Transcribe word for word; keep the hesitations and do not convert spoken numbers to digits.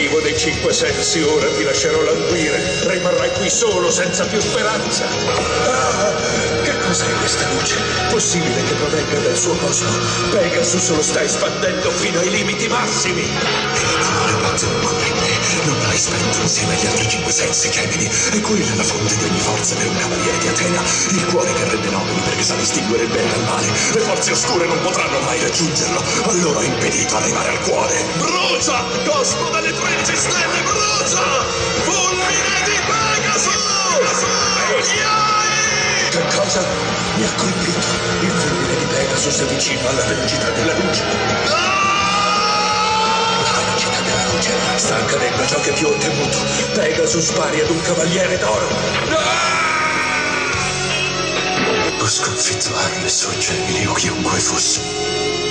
privo dei cinque sensi, ora ti lascerò languire. Rimarrai qui solo, senza più speranza. Ah, che cos'è questa luce? Possibile che provenga dal suo posto? Pegasus lo sta espandendo fino ai limiti massimi. E il cuore batte ancora in me. Non l'hai spento insieme agli altri cinque sensi, Gemini. E quella è la fonte di ogni forza per un cavaliere di Atena. Il cuore che rende nobili perché sa distinguere il bene dal male. Le forze oscure non potranno mai raggiungerlo. Allora ho impedito arrivare al cuore. Brucia! Cosmo delle tredici stelle, brucia! Fulmine di Pegasus! Yai! Che cosa? Mi ha colpito. Il fulmine di Pegasus è vicino alla velocità della luce. La velocità della luce sta accadendo ciò che più ho temuto. Pegasus pari ad un cavaliere d'oro. Ho sconfitto Hermes o Gemini o chiunque fosse.